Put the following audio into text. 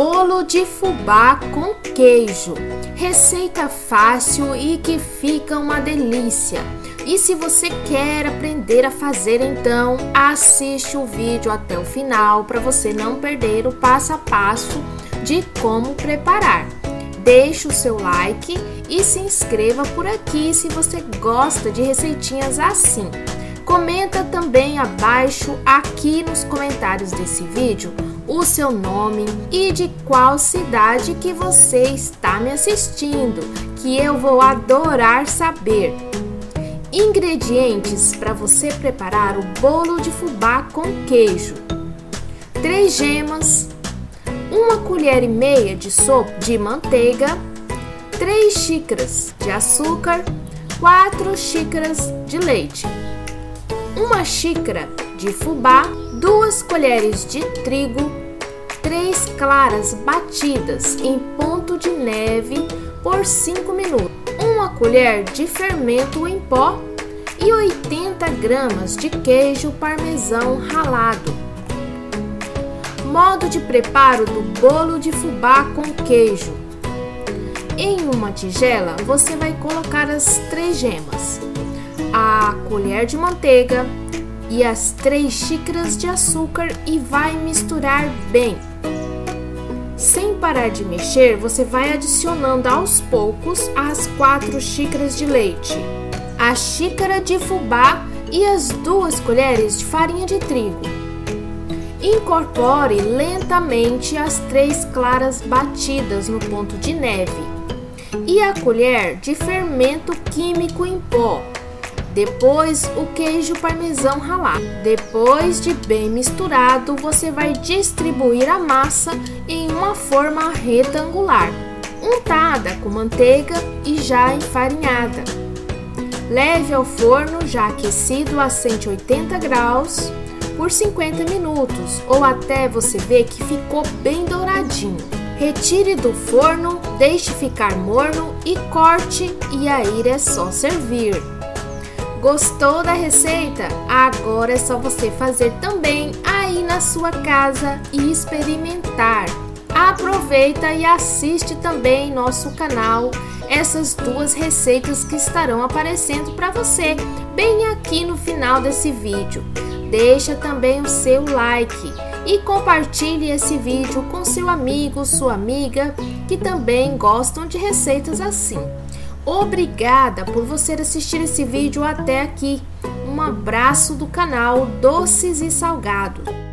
Bolo de fubá com queijo. Receita fácil e que fica uma delícia. E se você quer aprender a fazer, então assiste o vídeo até o final para você não perder o passo a passo de como preparar. Deixe o seu like e se inscreva por aqui se você gosta de receitinhas assim. Comenta também abaixo aqui nos comentários desse vídeo o seu nome e de qual cidade que você está me assistindo, que eu vou adorar saber. Ingredientes para você preparar o bolo de fubá com queijo: 3 gemas, 1 colher e meia de sopa de manteiga, 3 xícaras de açúcar, 4 xícaras de leite, 1 xícara de fubá, 2 colheres de trigo, 3 claras batidas em ponto de neve por 5 minutos, 1 colher de fermento em pó e 80 gramas de queijo parmesão ralado. Modo de preparo do bolo de fubá com queijo: em uma tigela você vai colocar as 3 gemas, a colher de manteiga e as 3 xícaras de açúcar e vai misturar bem. Sem parar de mexer, você vai adicionando aos poucos as 4 xícaras de leite, a xícara de fubá e as 2 colheres de farinha de trigo. Incorpore lentamente as 3 claras batidas no ponto de neve e a colher de fermento químico em pó. Depois o queijo parmesão ralado. Depois de bem misturado, você vai distribuir a massa em uma forma retangular, untada com manteiga e já enfarinhada. Leve ao forno já aquecido a 180 graus por 50 minutos ou até você ver que ficou bem douradinho. Retire do forno, deixe ficar morno e corte, e aí é só servir. Gostou da receita? Agora é só você fazer também aí na sua casa e experimentar. Aproveita e assiste também nosso canal, essas 2 receitas que estarão aparecendo para você bem aqui no final desse vídeo. Deixa também o seu like e compartilhe esse vídeo com seu amigo, sua amiga, que também gostam de receitas assim. Obrigada por você assistir esse vídeo até aqui. Um abraço do canal Doces e Salgados.